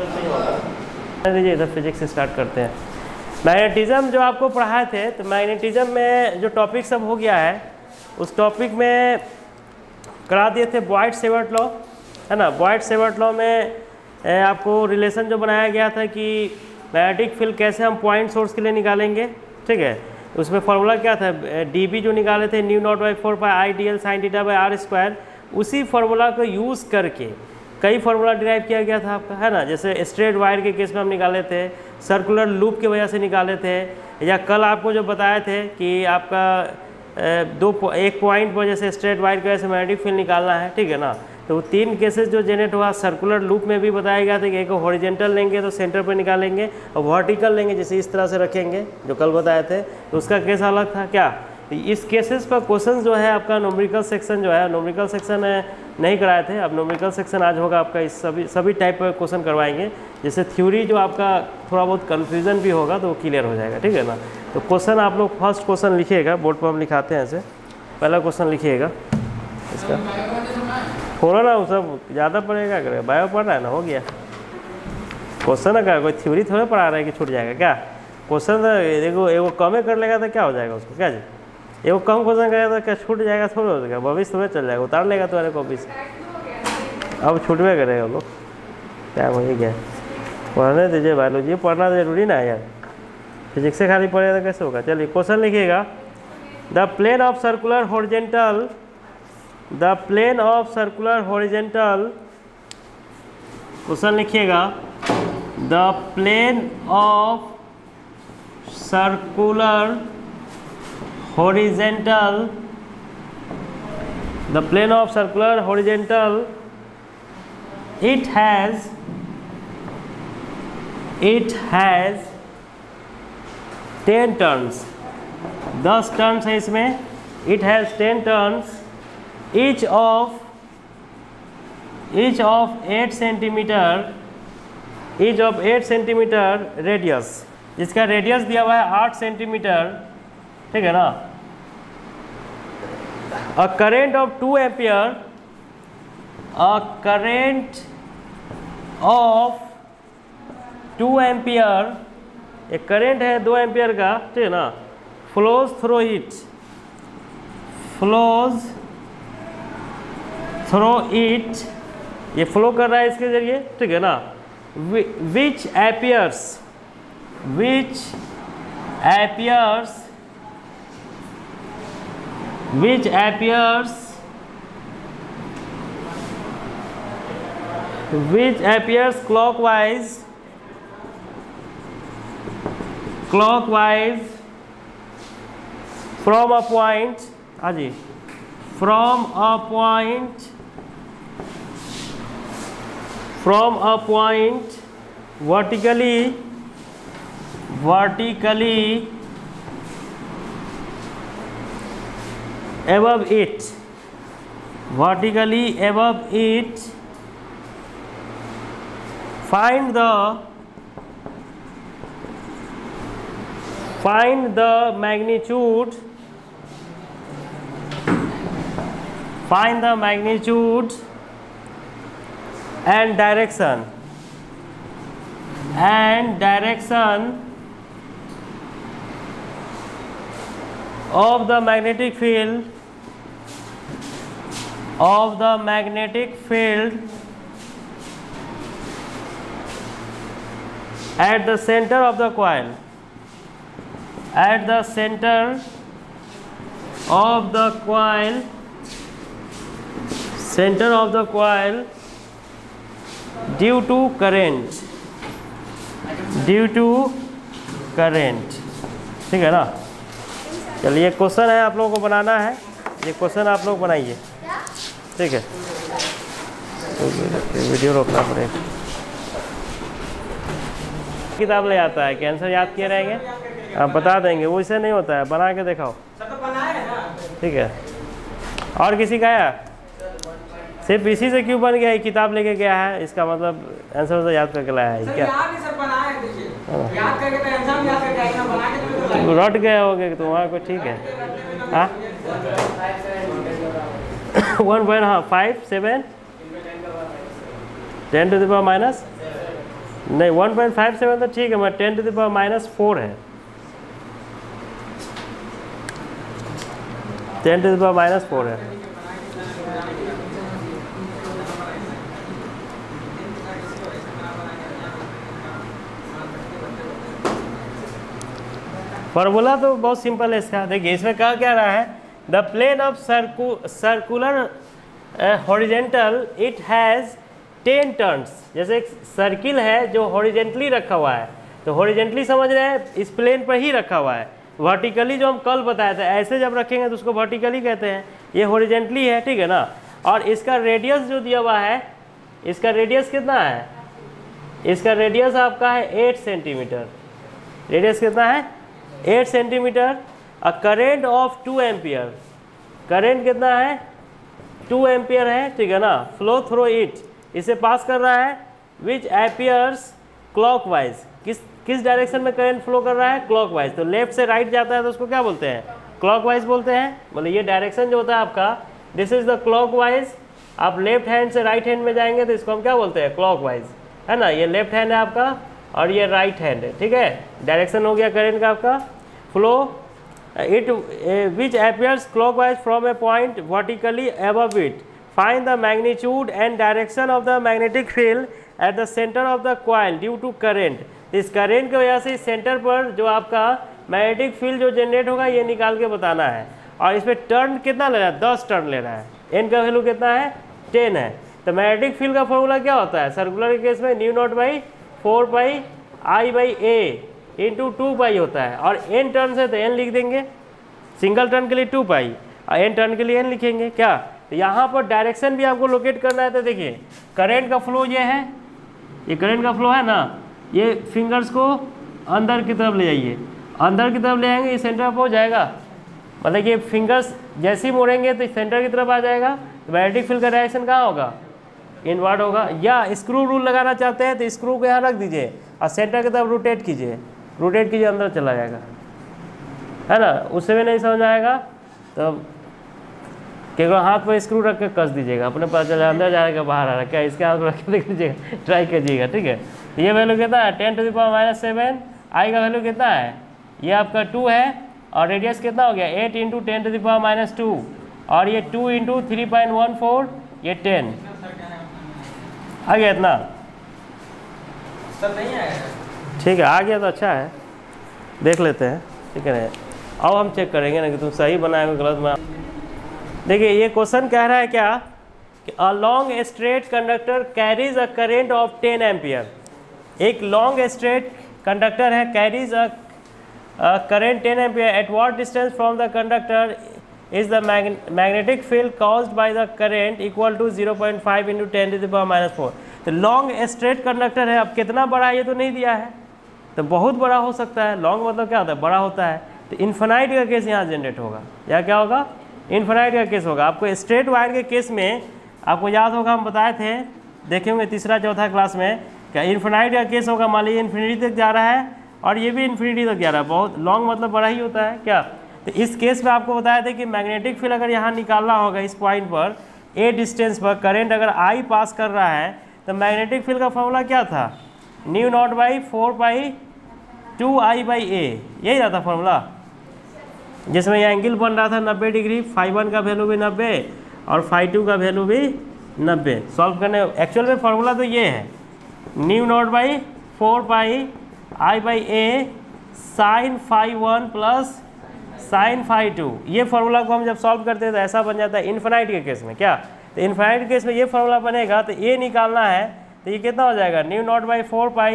लीजिए इधर physics start करते हैं। मैग्नेटिज्म जो आपको पढ़ाए थे, तो मैग्नेटिज्म में जो टॉपिक सब हो गया है, उस टॉपिक में करा दिए थे बॉयड-सेवर्ट लॉ, है ना। बॉयड-सेवर्ट लॉ में आपको रिलेशन जो बनाया गया था कि मैग्नेटिक फील्ड कैसे हम पॉइंट सोर्स के लिए निकालेंगे, ठीक है। उसमें फॉर्मूला क्या था, डीबी जो निकाले थे mu naught by 4 pi I D l sine theta by r square, उसी फार्मूला को यूज़ करके कई फार्मूला डिराइव किया गया था आपका, है ना। जैसे स्ट्रेट वायर के केस में हम निकाले थे, सर्कुलर लूप की वजह से निकाले थे, या कल आपको जो बताए थे कि आपका एक पॉइंट पर जैसे स्ट्रेट वायर की वजह से मैग्नेटिक फील्ड निकालना है, ठीक है ना। तो 3 केसेस जो जनरेट हुआ सर्कुलर लूप में भी बताया गया था कि एक हॉरिजेंटल लेंगे तो सेंटर पर निकालेंगे, और वर्टिकल लेंगे जैसे इस तरह से रखेंगे, जो कल बताए थे, तो उसका केस अलग था क्या। इस केसेस पर क्वेश्चन जो है आपका न्यूमेरिकल सेक्शन जो है, न्यूमेरिकल सेक्शन नहीं कराए थे, अब न्यूमेरिकल सेक्शन आज होगा आपका। इस सभी टाइप का क्वेश्चन करवाएंगे, जैसे थ्योरी जो आपका थोड़ा बहुत कन्फ्यूजन भी होगा तो वो क्लियर हो जाएगा, ठीक है ना। तो क्वेश्चन आप लोग फर्स्ट क्वेश्चन लिखिएगा, बोर्ड पर हम लिखाते हैं ऐसे। पहला क्वेश्चन लिखिएगा इसका, थोड़ा ना वो सब ज़्यादा पड़ेगा, करे बायो पढ़ रहा है ना, हो गया क्वेश्चन है। क्या कोई थ्योरी थोड़ा पढ़ा रहा है कि छूट जाएगा क्या क्वेश्चन। देखो एगो कमे कर लेगा तो क्या हो जाएगा उसको, क्या जी एगो कम क्वेश्चन करेगा तो क्या छूट जाएगा, थोड़ा हो जाएगा, भविष्य थोड़ा चल जाएगा, उतार लेगा तुम्हारे कॉपी से, अब छूटवे करेगा लोग। क्या वही गया, पढ़ने दीजिए बायोलॉजी, पढ़ना जरूरी ना है यार, फिजिक्स से खाली पढ़ेगा तो कैसे होगा। चलिए क्वेश्चन लिखिएगा, the plane of circular horizontal, the plane of circular horizontal, question लिखिएगा, the plane of circular horizontal, the plane of circular horizontal, it has 10 turns, 10 turns है इसमें, it has 10 turns, each of 8 centimetre, each of 8 centimetre radius, जिसका radius दिया हुआ है 8 centimetre, ठीक है ना। A current of 2 ampere, a current of 2 ampere, एक करेंट है 2 एम्पियर का, ठीक है ना, flows through it, flows through it, ये फ्लो कर रहा है इसके जरिए, ठीक है ना। Which appears, which appears clockwise from a point, from a point vertically above it, find the magnitude and direction of the magnetic field at the center of the coil, due to current, ठीक है ना। चलिए question है, आप लोगों को बनाना है, ये क्वेश्चन आप लोग बनाइए, ठीक है। तो वीडियो रोकना पड़ेगा। किताब ले आता है कि आंसर याद किए रहेंगे, आप बता देंगे, वो इसे नहीं होता है, बना के दिखाओ, ठीक है। और किसी का आया, सिर्फ इसी से क्यों बन गया, किताब लेके गया है, इसका मतलब आंसर तो याद करके लाया है क्या, रट गए होगे तो वहाँ को, ठीक है। हाँ 1.57 10 to the power minus नहीं 1.57 तो ठीक है, मैं 10⁻⁻4 है, 10⁻⁻4 है। फॉर्मूला तो बहुत सिंपल है इसका। देखिए इसमें कहा क्या रहा है, the plane of circular horizontal it has 10 turns. जैसे एक सर्किल है जो हॉरिजेंटली रखा हुआ है, तो हॉरिजेंटली समझ रहे हैं इस प्लेन पर ही रखा हुआ है। वर्टिकली जो हम कल बताए थे, ऐसे जब रखेंगे तो उसको वर्टिकली कहते हैं, ये हॉरिजेंटली है, ठीक है ना। और इसका रेडियस जो दिया हुआ है, इसका रेडियस कितना है, इसका रेडियस आपका है 8 सेंटीमीटर। रेडियस कितना है 8 centimetre. A current of 2 ampere, current कितना है 2 एम्पियर है, ठीक है ना। फ्लो थ्रू इट, इसे पास कर रहा है, विच एपियर्स क्लॉकवाइज, किस डायरेक्शन में करंट फ्लो कर रहा है, क्लॉकवाइज। तो लेफ्ट से राइट जाता है तो उसको क्या बोलते हैं, क्लॉकवाइज बोलते हैं। मतलब ये डायरेक्शन जो होता है आपका, दिस इज द क्लॉकवाइज। आप लेफ्ट हैंड से राइट हैंड में जाएंगे तो इसको हम क्या बोलते हैं, क्लॉकवाइज, है ना। ये लेफ्ट हैंड है आपका और ये राइट हैंड है, ठीक है। डायरेक्शन हो गया करंट का आपका। Flow it which appears clockwise from a point vertically above it, find the magnitude and direction of the magnetic field at the centre of the coil due to current. इस current की वजह से इस centre पर जो आपका magnetic field जो generate होगा ये निकाल के बताना है। और इसमें टर्न कितना ले रहा है, 10 टर्न ले रहा है। एन का वैल्यू कितना है 10 है। तो मैग्नेटिक फील्ड का फॉर्मूला क्या होता है सर्कुलर के केस में, new naught by 4πI/a into 2π होता है। और एन टर्न से तो एन लिख देंगे, सिंगल टर्न के लिए 2π और एन टर्न के लिए एन लिखेंगे क्या। तो यहाँ पर डायरेक्शन भी आपको लोकेट करना है। तो देखिए करंट का फ्लो ये है, ये करंट का फ्लो है ना, ये फिंगर्स को अंदर की तरफ ले जाइए, अंदर की तरफ ले आएंगे, ये सेंटर पर हो जाएगा। मतलब ये फिंगर्स जैसे ही मोड़ेंगे तो सेंटर की तरफ आ जाएगा। तो मैग्नेटिक फील्ड का डायरेक्शन कहाँ होगा, इनवर्ड होगा। या स्क्रू रूल लगाना चाहते हैं तो स्क्रू को यहाँ रख दीजिए और सेंटर की तरफ रोटेट कीजिए, रोटेट कीजिए, अंदर चला जाएगा, है ना। उससे भी नहीं समझ आएगा तो केवल हाथ पर स्क्रू रख के कस दीजिएगा, अपने पता चला अंदर जाएगा बाहर आ रहा है क्या, इसके हाथ में रख के देख लीजिएगा, ट्राई कीजिएगा, ठीक है। ये वैल्यू कितना है 10⁻⁷। आई का वैल्यू कितना है, ये आपका 2 है और रेडियस कितना हो गया 8 × 10⁻²। और ये 2 × 3.14, ये 10 आ गया इतना। नहीं आया, ठीक है, आ गया तो अच्छा है, देख लेते हैं, ठीक है। अब हम चेक करेंगे ना कि तुम सही बनाए हो गलत में। देखिए ये क्वेश्चन कह रहा है क्या कि a long straight conductor carries a current of 10 ampere. एक लॉन्ग स्ट्रेट कंडक्टर है, carries a current 10 ampere. At what distance from the conductor is the magnetic field caused by the current equal to 0.5 × 10⁻⁴। तो long straight conductor है, अब कितना बड़ा ये तो नहीं दिया है, तो बहुत बड़ा हो सकता है। लॉन्ग मतलब क्या होता है, बड़ा होता है। तो इन्फिनाइट का केस यहाँ जनरेट होगा, या क्या होगा, इन्फिनाइट का केस होगा। आपको स्ट्रेट वायर के केस में आपको याद होगा, हम बताए थे, देखे होंगे तीसरा चौथा क्लास में, क्या इन्फिनाइट का केस होगा। मान लीजिए इन्फिनिटी तक जा रहा है और ये भी इन्फिनिटी तक जा रहा है, बहुत लॉन्ग मतलब बड़ा ही होता है क्या। तो इस केस में आपको बताया था कि मैग्नेटिक फील्ड अगर यहाँ निकालना होगा इस पॉइंट पर, ए डिस्टेंस पर करंट अगर आई पास कर रहा है, तो मैग्नेटिक फील्ड का फॉर्मूला क्या था, न्यू नॉट बाई 4π2I/a, यही था फॉर्मूला, जिसमें यह एंगल बन रहा था 90 डिग्री। ∅1 का वैल्यू भी 90 और ∅2 का वैल्यू भी 90। सॉल्व करने एक्चुअल में फॉर्मूला तो ये है, mu naught by 4πI/a sin ∅1 plus sin ∅2। ये फार्मूला को हम जब सॉल्व करते हैं तो ऐसा बन जाता है इन्फिनाइट के केस में क्या। तो इन्फिनाइट केस में ये फार्मूला बनेगा, तो ये निकालना है तो ये कितना हो जाएगा, न्यू नॉट बाई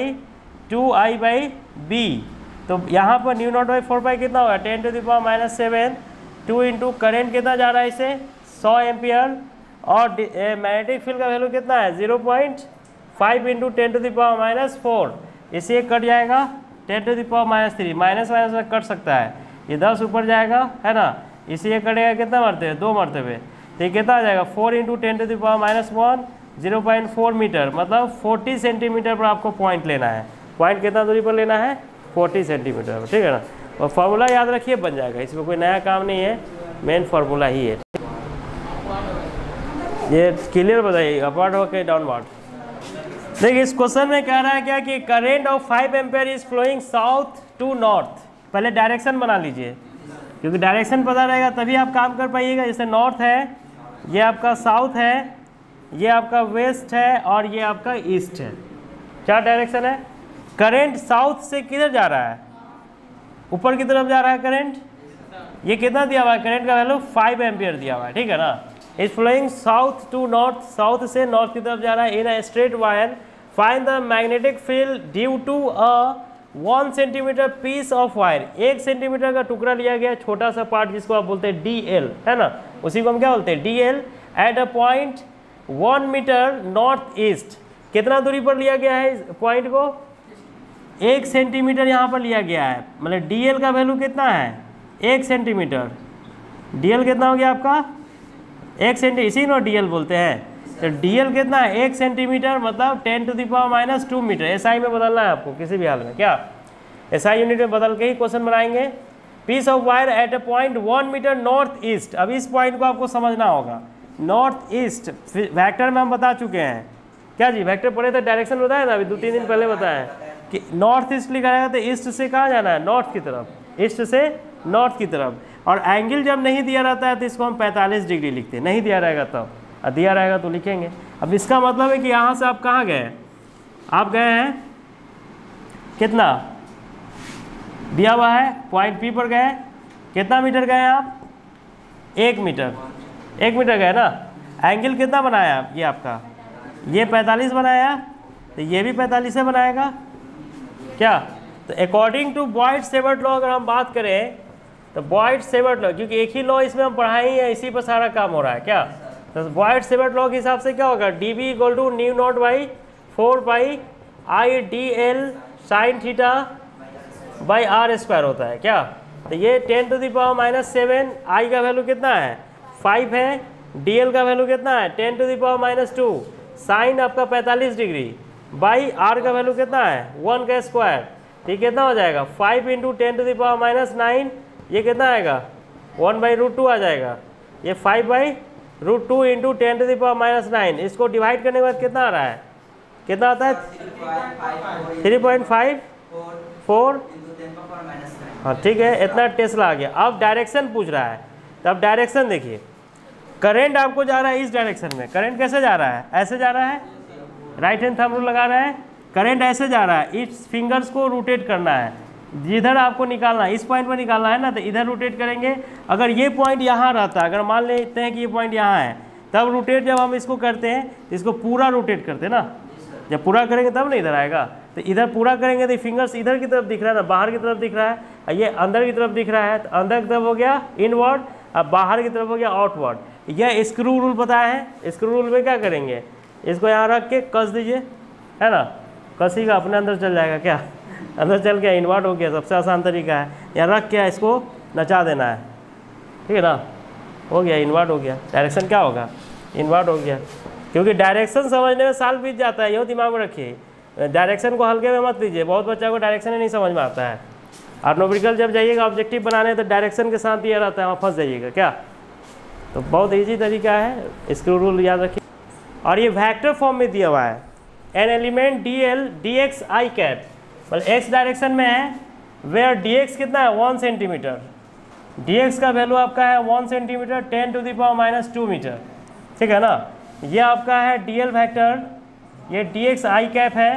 4π2I/b। तो यहाँ पर न्यू नॉट बाई 4π कितना होगा 10⁻⁷। 2 × करंट कितना जा रहा है इसे 100 एम्पियर और मैग्नेटिक फील्ड का वैल्यू कितना है 0.5 × 10⁻⁴। इसे कट जाएगा 10⁻³ माइनस माइनस कट सकता है, ये 10 ऊपर जाएगा, है ना। इसे ये कटेगा कितना मरतबे, 2 मरतबे। तो ये कितना आ जाएगा 4 × 10⁻⁻1 0.4 मीटर, मतलब 40 सेंटीमीटर पर आपको पॉइंट लेना है। पॉइंट कितना दूरी पर लेना है 40 सेंटीमीटर, ठीक है ना। और फार्मूला याद रखिए, बन जाएगा, इसमें कोई नया काम नहीं है, मेन फार्मूला ही है। ये क्लियर बताइए, अपवर्ड हो के डाउनवर्ड। देखिए इस क्वेश्चन में कह रहा है क्या कि current of 5 ampere is flowing south to north. पहले डायरेक्शन बना लीजिए, क्योंकि डायरेक्शन पता रहेगा तभी आप काम कर पाइएगा। जैसे नॉर्थ है, ये आपका साउथ है, ये आपका वेस्ट है और ये आपका ईस्ट है। क्या डायरेक्शन है? करंट साउथ से किधर जा रहा है? ऊपर की तरफ जा रहा है करंट। ये कितना दिया हुआ है? करंट का वैल्यू 5 एम्पियर दिया हुआ है, ठीक है ना। Is flowing south to north, south से नॉर्थ की तरफ जा रहा है in a straight wire. Find the magnetic field due to a 1 centimetre piece of wire. 1 centimetre का टुकड़ा लिया गया, छोटा सा पार्ट जिसको आप बोलते हैं DL, है ना, उसी को हम क्या बोलते हैं DL। At a point 1 metre north east. कितना दूरी पर लिया गया है इस पॉइंट को? 1 सेंटीमीटर यहाँ पर लिया गया है। मतलब DL का वैल्यू कितना है? 1 सेंटीमीटर। DL कितना हो गया आपका? 1 सेंटीमीटर, इसी को DL बोलते हैं। तो DL कितना है? 1 सेंटीमीटर, मतलब 10⁻² मीटर। SI में बदलना है आपको किसी भी हाल में। क्या SI यूनिट में बदल के ही क्वेश्चन बनाएंगे। Piece of wire at a point 1 metre north east. अब इस पॉइंट को आपको समझना होगा। नॉर्थ ईस्ट वेक्टर में हम बता चुके हैं। क्या जी, वेक्टर पढ़े थे, डायरेक्शन बताया ना अभी 2-3 दिन पहले बताया कि नॉर्थ ईस्ट लिखा रहेगा तो ईस्ट से कहाँ जाना है? नॉर्थ की तरफ, ईस्ट से नॉर्थ की तरफ। और एंगल जब नहीं दिया रहता है तो इसको हम 45 डिग्री लिखते हैं। नहीं दिया रहेगा तब, और दिया रहेगा तो लिखेंगे। अब इसका मतलब है कि यहाँ से आप कहाँ गए? आप गए हैं कितना दिया हुआ है? पॉइंट P पर गए। कितना मीटर गए आप? 1 मीटर। 1 मीटर गए ना। एंगल कितना बनाया ये आपका? ये 45 बनाया, तो ये भी 45 से बनाएगा क्या? तो अकॉर्डिंग टू बॉयड-सेवर्ट लॉ अगर हम बात करें तो बॉयड-सेवर्ट लॉ, क्योंकि एक ही लॉ इसमें हम पढ़ाए ही है, इसी पर सारा काम हो रहा है। क्या तो बॉयड-सेवर्ट लॉ के हिसाब से क्या होगा? DB = μ0/4π/IDL sin θ/r² होता है। क्या तो ये 10⁻⁻7, I का वैल्यू कितना है? 5 है। DL का वैल्यू कितना है? 10⁻²। साइन आपका 45 डिग्री बाई R का वैल्यू कितना है? 1 का स्क्वायर। ठीक, कितना हो जाएगा? 5 × 10⁻⁹, ये कितना आएगा? 1/√2 आ जाएगा। ये 5/√2 × 10⁻⁹। इसको डिवाइड करने के बाद कितना आ रहा है? कितना आता है? 3.54। हाँ ठीक है, इतना टेस्ला आ गया। अब डायरेक्शन पूछ रहा है, तो अब डायरेक्शन देखिए। करंट आपको जा रहा है इस डायरेक्शन में। करंट कैसे जा रहा है? ऐसे जा रहा है। राइट हैंड थंब रूल लगा रहा है। करंट ऐसे जा रहा है, इस फिंगर्स को रोटेट करना है। जिधर आपको निकालना है, इस पॉइंट पर निकालना है ना, तो इधर रोटेट करेंगे। अगर ये पॉइंट यहाँ रहता, अगर मान लेते हैं कि ये पॉइंट यहाँ है, तब रोटेट जब हम इसको करते हैं तो इसको पूरा रोटेट करते हैं ना। जब पूरा करेंगे तब ना इधर आएगा। तो इधर पूरा करेंगे तो फिंगर्स इधर की तरफ दिख रहा है ना, बाहर की तरफ दिख रहा है। ये अंदर की तरफ दिख रहा है, तो अंदर की तरफ हो गया इनवर्ड, अब बाहर की तरफ हो गया आउटवर्ड। यह स्क्रू रूल पता है। स्क्रू रूल में क्या करेंगे? इसको यहाँ रख के कस दीजिए, है ना। कसीगा अपने अंदर चल जाएगा। क्या अंदर चल गया, इन्वर्ट हो गया। सबसे आसान तरीका है, यहाँ रख के इसको नचा देना है, ठीक है ना। हो गया, इन्वर्ट हो गया। डायरेक्शन क्या होगा? इन्वर्ट हो गया। क्योंकि डायरेक्शन समझने में साल बीत जाता है, यो दिमाग में रखिए। डायरेक्शन को हल्के में मत लीजिए। बहुत बच्चा को डायरेक्शन ही नहीं समझ में आता है। और नोमेरिकल जब जाइएगा ऑब्जेक्टिव बनाने तो डायरेक्शन के साथ दिया रहता है, वहाँ फंस जाइएगा। क्या तो बहुत ईजी तरीका है, स्क्रू रूल याद रखिए। और ये वेक्टर फॉर्म में दिया हुआ है। An element DL dx I cap, मतलब x डायरेक्शन में है, वेयर dx कितना है? 1 सेंटीमीटर। dx का वैल्यू आपका है 1 सेंटीमीटर, 10⁻² मीटर, ठीक है ना। ये आपका है DL वेक्टर, ये dx I कैप है।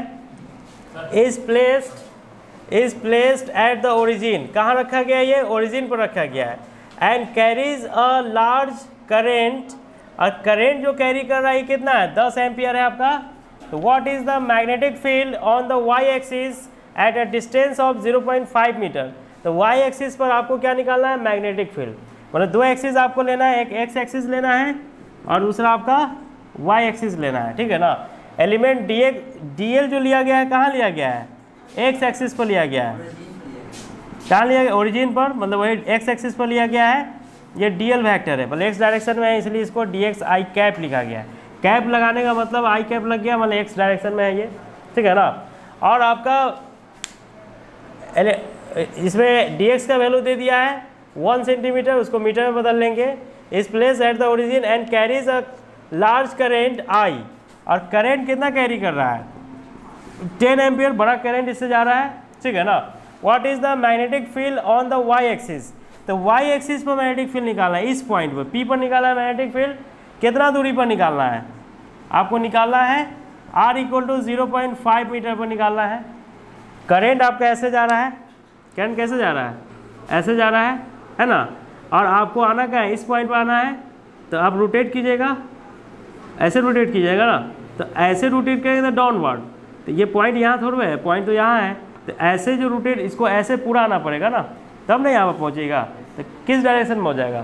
Is placed at the origin. कहाँ रखा गया? ये ओरिजिन पर रखा गया है। And carries a large current, और करेंट जो कैरी कर रहा है कितना है? 10 एम्पियर है आपका। तो what is the magnetic field on the y axis at a distance of 0.5 metre. तो y एक्सिस पर आपको क्या निकालना है? Magnetic field. मतलब 2 एक्सिस आपको लेना है, एक x एक्सिस लेना है और दूसरा आपका y एक्सिस लेना है, ठीक है ना। एलिमेंट DL जो लिया गया है, कहाँ लिया गया है? x एक्सिस पर लिया गया है। कहाँ लिया गया? ओरिजिन पर, मतलब वही x एक्सिस पर लिया गया है। ये DL वेक्टर है, मतलब x डायरेक्शन में है, इसलिए इसको dx I कैप लिखा गया है। कैप लगाने का मतलब I कैप लग गया, मतलब x डायरेक्शन में है ये, ठीक है ना। और आपका इसमें dx का वैल्यू दे दिया है 1 सेंटीमीटर, उसको मीटर में बदल लेंगे। Is place at the origin and carries a large current I, और करेंट कितना कैरी कर रहा है? 10 एम्पियर बड़ा करंट इससे जा रहा है, ठीक है ना। What is the magnetic field on the Y axis, तो वाई एक्सिस पर मैग्नेटिक फील्ड निकालना है, इस पॉइंट पर पी पर निकालना है मैग्नेटिक फील्ड, कितना दूरी पर निकालना है आपको, निकालना है r इक्वल टू 0.5 मीटर पर निकालना है। करंट आपका ऐसे जा रहा है, करंट कैसे जा रहा है, ऐसे जा रहा है ना, और आपको आना क्या है, इस पॉइंट पर आना है, तो आप रोटेट कीजिएगा, ऐसे रोटेट कीजिएगा ना, तो ऐसे रोटेट करेंगे तो डाउनवर्ड, तो ये पॉइंट यहाँ थोड़ा है, पॉइंट तो यहाँ है, तो ऐसे जो रोटेट इसको ऐसे पूरा आना पड़ेगा ना, तब नहीं यहाँ पर पहुँचेगा, तो किस डायरेक्शन में हो जाएगा,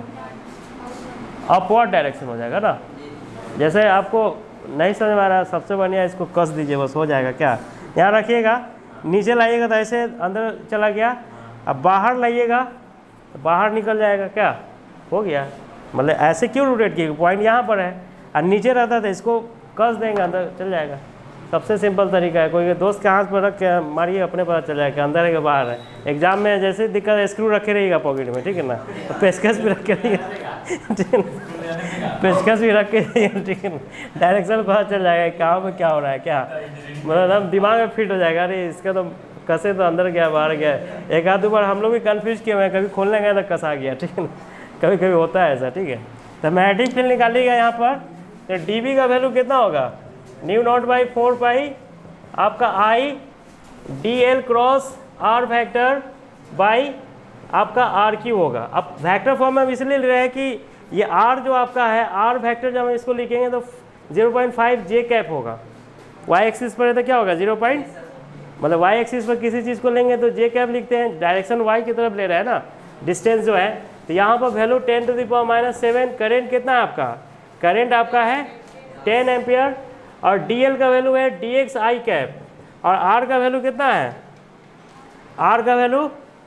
अपवर्ड डायरेक्शन हो जाएगा ना। जैसे आपको नहीं समझ में आ रहा, सबसे बढ़िया इसको कस दीजिए, बस हो जाएगा। क्या यहाँ रखिएगा, नीचे लाइएगा तो ऐसे अंदर चला गया, अब बाहर लाइएगा तो बाहर निकल जाएगा, क्या हो गया, मतलब ऐसे क्यों रोटेट किएगा, पॉइंट यहाँ पर है और नीचे रहता था, इसको कस देंगे अंदर चल जाएगा। सबसे सिंपल तरीका है, कोई दोस्त के हाथ पर रख के मारिए, अपने पता चल जाएगा अंदर है कि बाहर है। एग्जाम में जैसे दिक्कत है, स्क्रू रखे रहिएगा पॉकेट में, ठीक है ना, तो पेचकस भी रखे रहिएगा, ठीक है, पेचकस भी रख के, ठीक है ना, डायरेक्शन पता चल जाएगा कहाँ पे क्या हो रहा है, क्या मतलब दिमाग में फिट हो जाएगा, अरे इसका तो कसे तो अंदर गया बाहर गया। एक आध दो बार हम लोग भी कन्फ्यूज किए हुए हैं, कभी खोलने गए तो कसा गया, ठीक है ना, कभी कभी होता है ऐसा, ठीक है। तो मैग्नेटिक फील्ड निकालिएगा यहाँ पर, तो डी का वैल्यू कितना होगा, न्यू नॉट बाई 4 पाई आपका I D L cross R vector by आपका आर क्यू होगा। अब वेक्टर फॉर्म में हम इसलिए ले रहे हैं कि ये आर जो आपका है, आर वेक्टर जब हम इसको लिखेंगे तो 0.5 जे कैप होगा, वाई एक्सिस पर है तो क्या होगा 0. मतलब वाई एक्सिस पर किसी चीज़ को लेंगे तो जे कैप लिखते हैं, डायरेक्शन वाई की तरफ ले रहे हैं ना, डिस्टेंस जो है, तो यहाँ पर वैल्यू 10⁻⁷ करेंट कितना है आपका, करेंट आपका है 10 एम्पियर, और dl का वैल्यू है dx आई कैप, और r का वैल्यू कितना है, r का वैल्यू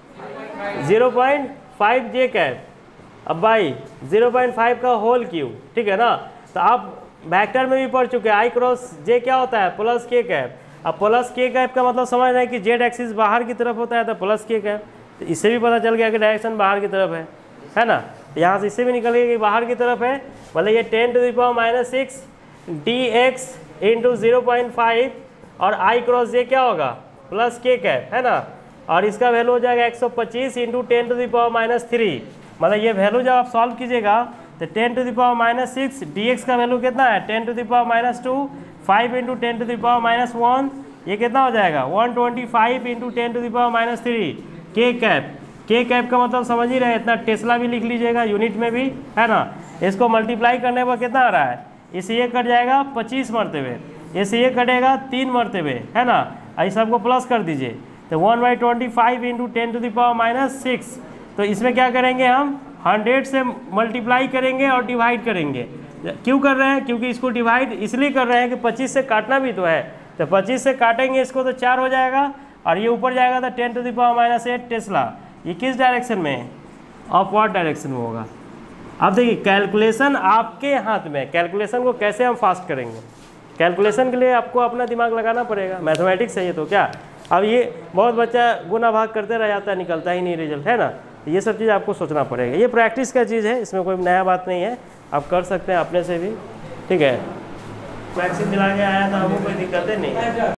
0.5 जे कैप, अब बाई 0.5 का होल क्यूब, ठीक है ना। तो आप वेक्टर में भी पढ़ चुके हैं, आई क्रॉस जे क्या होता है, प्लस के कैप। अब प्लस के कैप का मतलब समझ रहे हैं कि जेड एक्सिस बाहर की तरफ होता है तो प्लस के कैप, तो इससे भी पता चल गया कि डायरेक्शन बाहर की तरफ है ना। यहाँ से इससे भी निकल गया कि बाहर की तरफ है, मतलब ये 10⁻⁶ dx इंटू 0.5 और आई क्रॉस जे क्या होगा, प्लस के कैप, है ना, और इसका वैल्यू हो जाएगा 125 इंटू 10⁻⁻3। मतलब ये वैल्यू जब आप सॉल्व कीजिएगा तो 10⁻⁶ dx का वैल्यू कितना है 10⁻⁻2, 5 इंटू 10⁻⁻1, ये कितना हो जाएगा 125 इंटू 10⁻⁻3 के कैप। के कैप का मतलब समझ ही रहे, इतना टेस्ला भी लिख लीजिएगा यूनिट में भी, है ना। इसको मल्टीप्लाई करने पर कितना आ रहा है, इसे ये कट जाएगा 25 मरतबे, इसे ये कटेगा 3 मरतबे, है ना, इस सबको प्लस कर दीजिए, तो 1/25 इंटू 10⁻⁶। तो इसमें क्या करेंगे हम 100 से मल्टीप्लाई करेंगे और डिवाइड करेंगे। क्यों कर रहे हैं, क्योंकि इसको डिवाइड इसलिए कर रहे हैं कि 25 से काटना भी तो है, तो 25 से काटेंगे इसको तो 4 हो जाएगा, और ये ऊपर जाएगा तो 10⁻⁸ टेस्ला। ये किस डायरेक्शन में है, अपवर्ड डायरेक्शन में होगा। अब देखिए कैलकुलेशन आपके हाथ में, कैलकुलेशन को कैसे हम फास्ट करेंगे, कैलकुलेशन के लिए आपको अपना दिमाग लगाना पड़ेगा, मैथमेटिक्स है ये तो क्या। अब ये बहुत बच्चा गुना भाग करते रह जाता है, निकलता ही नहीं रिजल्ट, है ना। ये सब चीज़ आपको सोचना पड़ेगा, ये प्रैक्टिस का चीज़ है, इसमें कोई नया बात नहीं है, आप कर सकते हैं अपने से भी, ठीक है। वैक्सीन दिला के आया था, आपको कोई दिक्कत नहीं है।